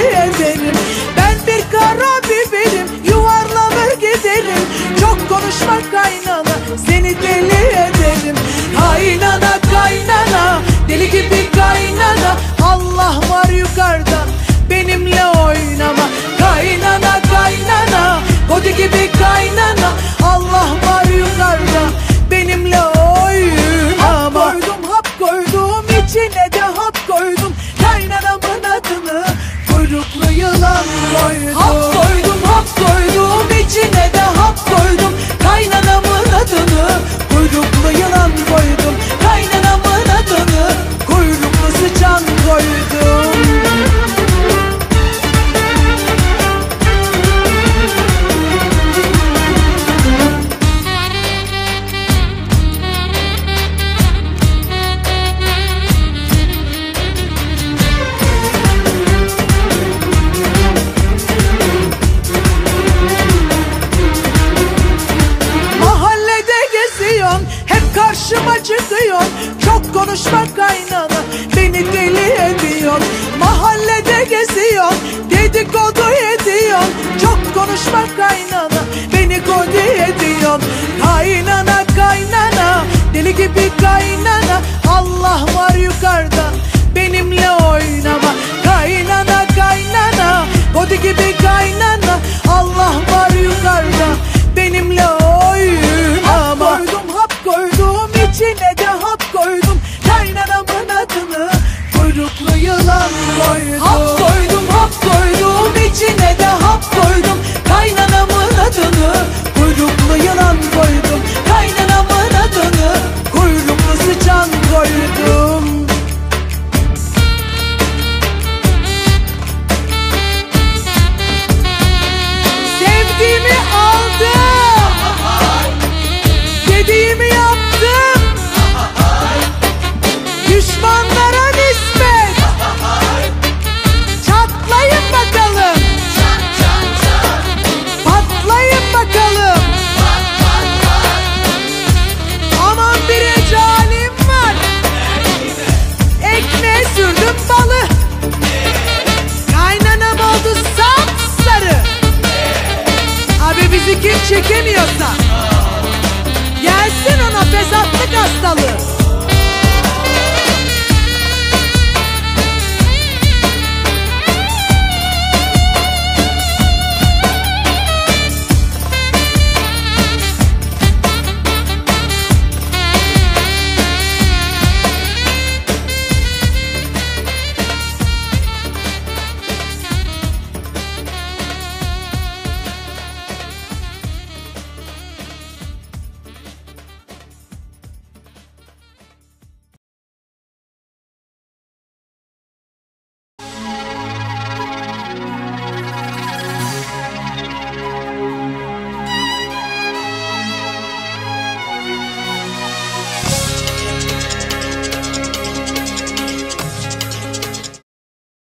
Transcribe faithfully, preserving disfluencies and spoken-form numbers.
ederim. Ben bir kara biberim, yuvarlanır giderim. Çok konuşma kaynana, seni deli ederim. Kaynana kaynana, deli gibi kaynana, Allah var yukarıda, benimle oynama. Kaynana kaynana, kodi gibi kaynana, Allah var yukarıda, benimle oynama. Hap koydum hap koydum, içine de hap koydum. Kaynanamın adını kuyruklu yılan koydum. Hap koydum hap koydum, içine de hap koydum. Kaynanamın adını kuyruklu yılan koydum. Kaynanamın adını kuyruklu sıçan koydum. Hep karşıma çıkıyorsun, çok konuşma kaynana, beni deli ediyorsun. Mahallede geziyorsun, dedikodu ediyorsun. Çok konuşma kaynana, beni kodi ediyorsun. Kaynana kaynana, deli gibi kaynana, Allah var yukarıda, benimle oynama. Kaynana kaynana, kodi gibi kaynana, Allah var yukarıda, benimle oynama. Koydum, içine de hap koydum. Kaynanamın adını kuyruklu yılan koydum. Hap koydum hap koydum, içine de hap koydum. Kaynanamın adını kuyruklu yılan koydum. Kaynanamın adını kuyruklu sıçan koydum. Sevdiğimi aldım, dediğimi yaptım. Düşmanlara nispet çatlayın bakalım, patlayın bakalım. Aman bir ecalim var, ekmeğe sürdüm balı. Kaynanam oldu sapsarı. Abi bizi kim çekemiyorsa gelsin ona fesatlık hastalığı.